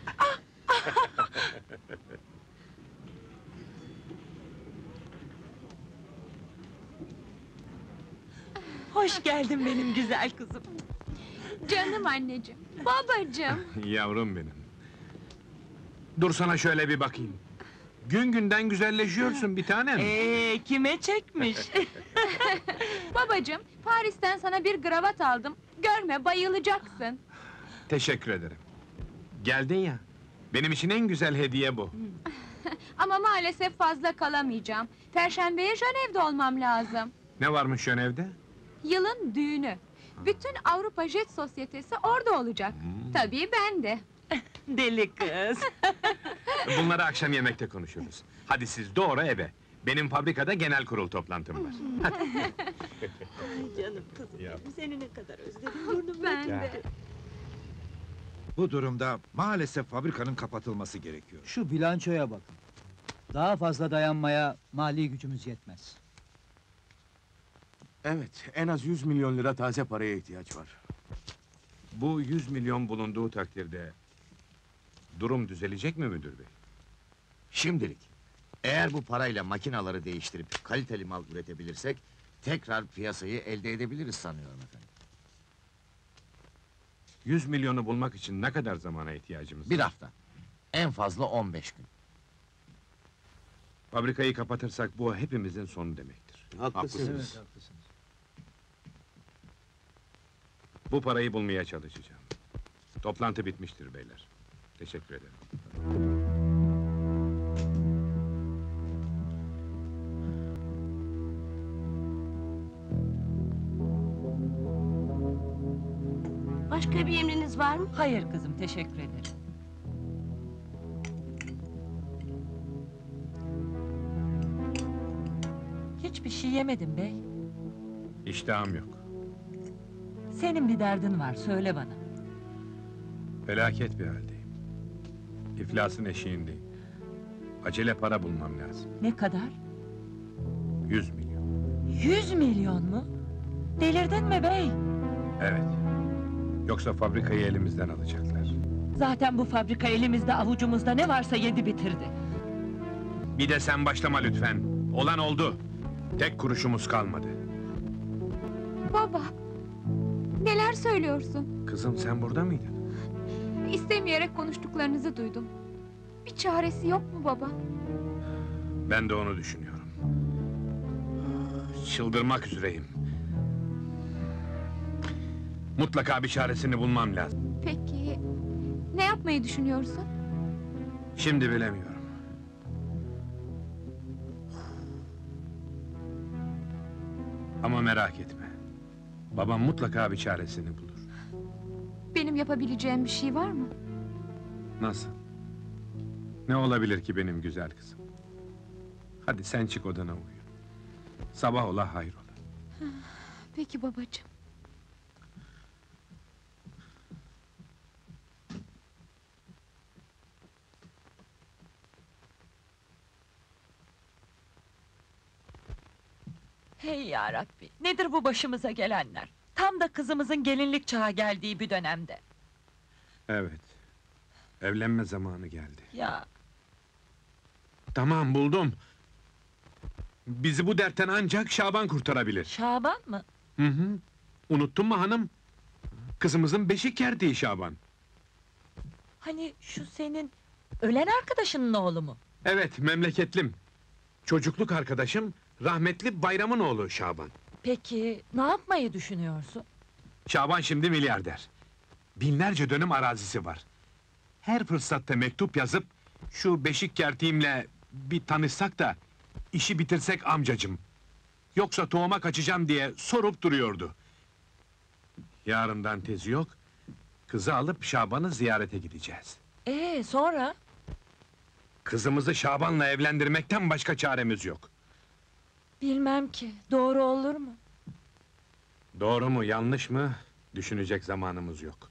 Hoş geldin benim güzel kızım. Canım anneciğim, babacığım. Yavrum benim. Dur sana şöyle bir bakayım. Gün günden güzelleşiyorsun bir tanem. Kime çekmiş? Babacığım, Paris'ten sana bir kravat aldım. Görme, bayılacaksın. Teşekkür ederim. Geldin ya. Benim için en güzel hediye bu. Ama maalesef fazla kalamayacağım. Perşembeye Jönev'de olmam lazım. Ne varmış Jönev'de? Yılın düğünü. Bütün Avrupa Jet Sosyetesi orada olacak. Tabii ben de. Deli kız! Bunları akşam yemekte konuşuruz. Hadi siz doğru eve. Benim fabrikada genel kurul toplantım var. Canım kızım, Ya. seni ne kadar özledim, burnum Ben Ya. de. Bu durumda maalesef fabrikanın kapatılması gerekiyor. Şu bilançoya bakın. Daha fazla dayanmaya mali gücümüz yetmez. Evet, en az 100 milyon lira taze paraya ihtiyaç var. Bu 100 milyon bulunduğu takdirde... ...durum düzelecek mi müdür bey? Şimdilik. Eğer bu parayla makinaları değiştirip kaliteli mal üretebilirsek... ...tekrar piyasayı elde edebiliriz sanıyorum efendim. 100 milyonu bulmak için ne kadar zamana ihtiyacımız var? Bir hafta. En fazla 15 gün. Fabrikayı kapatırsak bu hepimizin sonu demektir. Haklısınız. Evet, haklısınız. Bu parayı bulmaya çalışacağım. Toplantı bitmiştir beyler. Teşekkür ederim. Başka bir emriniz var mı? Hayır kızım, teşekkür ederim. Hiçbir şey yemedim bey. İştahım yok. Senin bir derdin var, söyle bana. Felaket bir haldeyim. İflasın eşiğindeyim. Acele para bulmam lazım. Ne kadar? 100 milyon. 100 milyon mu? Delirdin mi bey? Evet. Yoksa fabrikayı elimizden alacaklar. Zaten bu fabrika elimizde, avucumuzda ne varsa yedi bitirdi. Bir de sen başlama lütfen. Olan oldu. Tek kuruşumuz kalmadı. Baba, neler söylüyorsun? Kızım sen burada mıydın? İstemeyerek konuştuklarınızı duydum. Bir çaresi yok mu baba? Ben de onu düşünüyorum. Çıldırmak üzereyim. Mutlaka bir çaresini bulmam lazım. Peki, ne yapmayı düşünüyorsun? Şimdi bilemiyorum. Ama merak etme. Babam mutlaka bir çaresini bulur. Benim yapabileceğim bir şey var mı? Nasıl? Ne olabilir ki benim güzel kızım? Hadi sen çık odana uyu. Sabah ola hayrola. Peki babacığım. Hey yarabbi, nedir bu başımıza gelenler? Tam da kızımızın gelinlik çağı geldiği bir dönemde. Evet. Evlenme zamanı geldi. Ya, Tamam buldum. Bizi bu dertten ancak Şaban kurtarabilir. Şaban mı? Hı hı. Unuttun mu hanım? Kızımızın beşik kertiği Şaban. Hani şu senin ölen arkadaşının oğlu mu? Evet, memleketlim. Çocukluk arkadaşım, rahmetli Bayram'ın oğlu Şaban. Peki, ne yapmayı düşünüyorsun? Şaban şimdi milyarder. Binlerce dönüm arazisi var. Her fırsatta mektup yazıp, şu beşik kertiğimle bir tanışsak da, işi bitirsek amcacım. Yoksa tohuma kaçacağım diye sorup duruyordu. Yarından tezi yok, kızı alıp Şaban'ı ziyarete gideceğiz. Sonra? Kızımızı Şaban'la evlendirmekten başka çaremiz yok. Bilmem ki, doğru olur mu? Doğru mu, yanlış mı? Düşünecek zamanımız yok.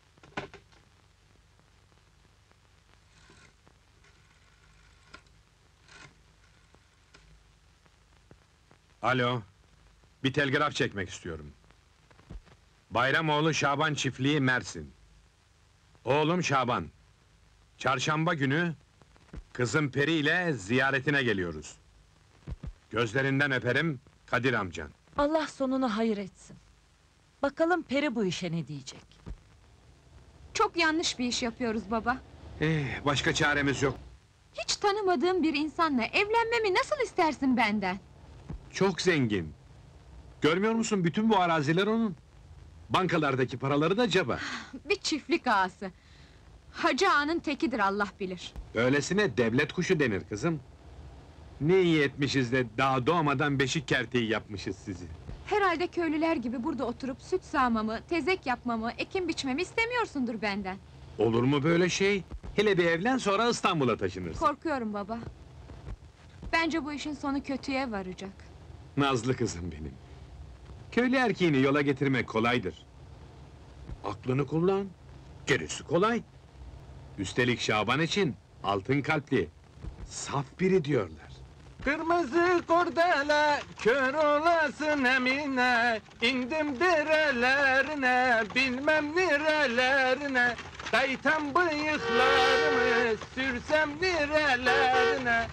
Alo, bir telgraf çekmek istiyorum. Bayramoğlu Şaban çiftliği Mersin. Oğlum Şaban. Çarşamba günü kızım Peri ile ziyaretine geliyoruz. Gözlerinden öperim Kadir amcan. Allah sonunu hayır etsin. Bakalım Peri bu işe ne diyecek? Çok yanlış bir iş yapıyoruz baba. Başka çaremiz yok. Hiç tanımadığım bir insanla evlenmemi nasıl istersin benden? Çok zengin. Görmüyor musun, bütün bu araziler onun. Bankalardaki paraları da ceba. Bir çiftlik ağası. Hacı ağanın tekidir Allah bilir. Öylesine devlet kuşu denir kızım. Ne iyi etmişiz de daha doğmadan beşik kerteği yapmışız sizi. Herhalde köylüler gibi burada oturup süt sağmamı, tezek yapmamı, ekim biçmemi istemiyorsundur benden. Olur mu böyle şey? Hele bir evlen, sonra İstanbul'a taşınırsın. Korkuyorum baba. Bence bu işin sonu kötüye varacak. Nazlı kızım benim. Köylü erkeğini yola getirmek kolaydır. Aklını kullan, gerisi kolay. Üstelik Şaban için altın kalpli, saf biri diyorlar. Kırmızı kordele, kör olasın Emine. İndim derelerine, bilmem nerelerine. Daytam bıyıklarımı, sürsem nerelerine.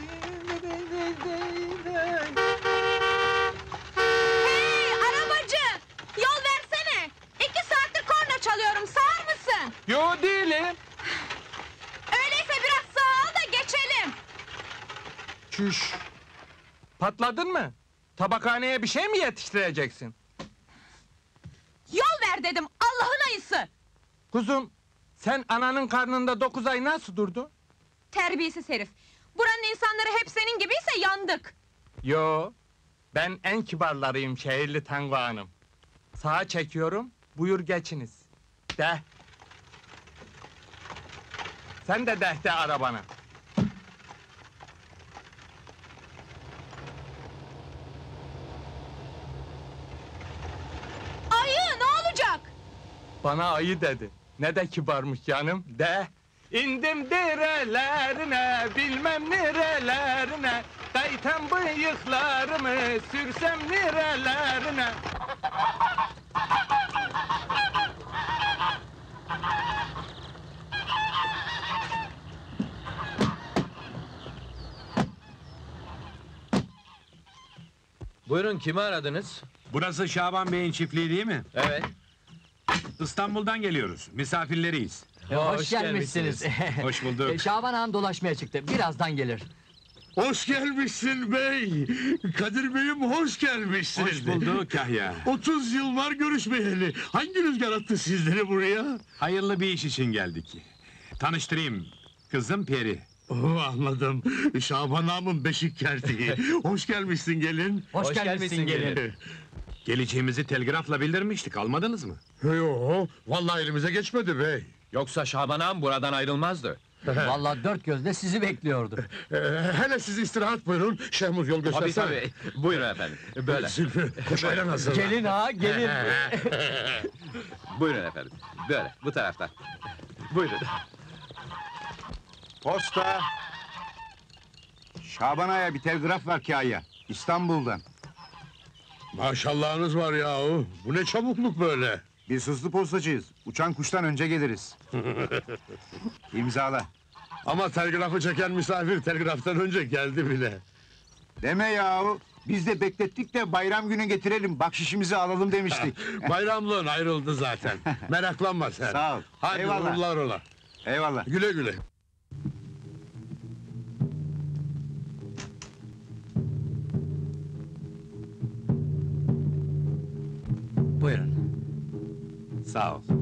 Hey arabacı! Yol versene! 2 saattir korna çalıyorum, sağır mısın? Yo değilim. Öyleyse biraz sağa al da geçelim! Çüş! Patladın mı? Tabakhaneye bir şey mi yetiştireceksin? Yol ver dedim, Allah'ın ayısı! Kuzum, sen ananın karnında 9 ay nasıl durdun? Terbiyesiz herif! Buranın insanları hep senin gibiyse yandık! Yo, ben en kibarlarıyım şehirli Tango Hanım. Sağa çekiyorum, buyur geçiniz. De. Sen de de arabana. Ayı ne olacak? Bana ayı dedi. Ne de kibarmış canım, de. İndim derelerine, bilmem nerelerine. Daytam bıyıklarımı, sürsem nerelerine. Buyurun, kimi aradınız? Burası Şaban Bey'in çiftliği değil mi? Evet. İstanbul'dan geliyoruz, misafirleriyiz. Hoş gelmişsiniz. Hoş bulduk. Şaban ağam dolaşmaya çıktı, birazdan gelir. Hoş gelmişsin bey! Kadir beyim hoş gelmişsin! Hoş bulduk Kahya. 30 yıl var görüşmeyeli! Hangi rüzgar attı sizleri buraya? Hayırlı bir iş için geldik. Tanıştırayım, kızım Peri. Oh, anladım. Şaban ağamın beşik kertiği. Hoş gelmişsin gelin. Hoş gelmişsin gelin. Geleceğimizi telgrafla bildirmiştik, almadınız mı? Yo, vallahi elimize geçmedi bey. Yoksa Şaban ağam buradan ayrılmazdı. Vallahi dört gözle sizi bekliyordu. Hele siz istirahat buyurun, Şehmuz yol göstersene. Buyurun efendim, böyle. Zülfü, koş ayran hazırla. Gelin ağa, gelin. Buyurun efendim, böyle, bu taraftan. Buyurun. Posta! Şaban Ağa'ya bir telgraf var Kâya, İstanbul'dan. Maşallahınız var yahu, bu ne çabukluk böyle? Biz hızlı postacıyız, uçan kuştan önce geliriz. İmzala. Ama telgrafı çeken misafir telgraftan önce geldi bile. Deme yahu, biz de beklettik de bayram günü getirelim, bahşişimizi alalım demiştik. Bayramlığın ayrıldı zaten. Meraklanma sen. Sağ ol. Hadi Eyvallah. uğurlar ola. Eyvallah. Güle güle. Buyurun. Sağ ol.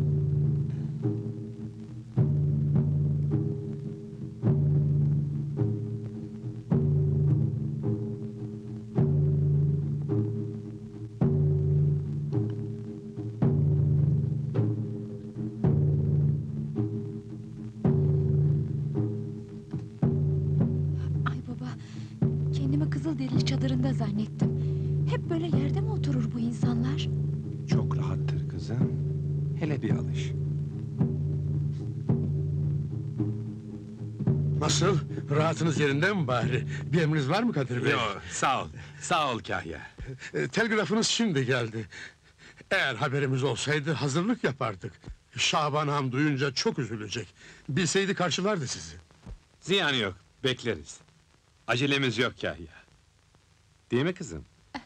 Ay baba, kendimi Kızılderili çadırında zannettim. Hep böyle yerde mi oturur bu insanlar? Çok rahattır kızım. Hele bir alış. Nasıl? Rahatınız yerinde mi bari? Bir emriniz var mı Kadir Bey? Yo, sağ ol. Sağ ol Kahya. Telgrafınız şimdi geldi. Eğer haberimiz olsaydı hazırlık yapardık. Şaban ağam duyunca çok üzülecek. Bilseydi karşılardı sizi. Ziyanı yok, bekleriz. Acelemiz yok Kahya. Değil mi kızım?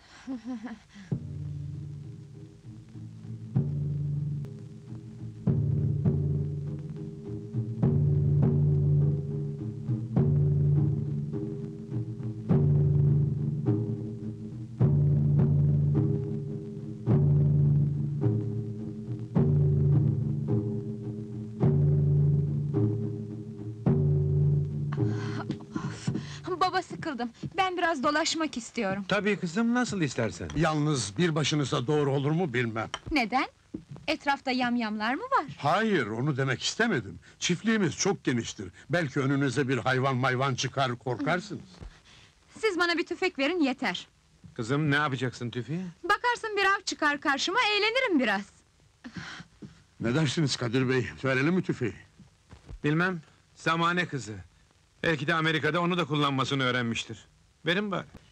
Baba sıkıldım. Ben biraz dolaşmak istiyorum. Tabii kızım, nasıl istersen. Yalnız bir başınıza doğru olur mu bilmem. Neden? Etrafta yamyamlar mı var? Hayır, onu demek istemedim. Çiftliğimiz çok geniştir. Belki önünüze bir hayvan çıkar, korkarsınız. Siz bana bir tüfek verin yeter. Kızım, ne yapacaksın tüfeği? Bakarsın bir av çıkar karşıma, eğlenirim biraz. Ne dersiniz Kadir Bey, verelim mi tüfeği? Bilmem, zamane kızı. Belki de Amerika'da onu da kullanmasını öğrenmiştir. Verin bari.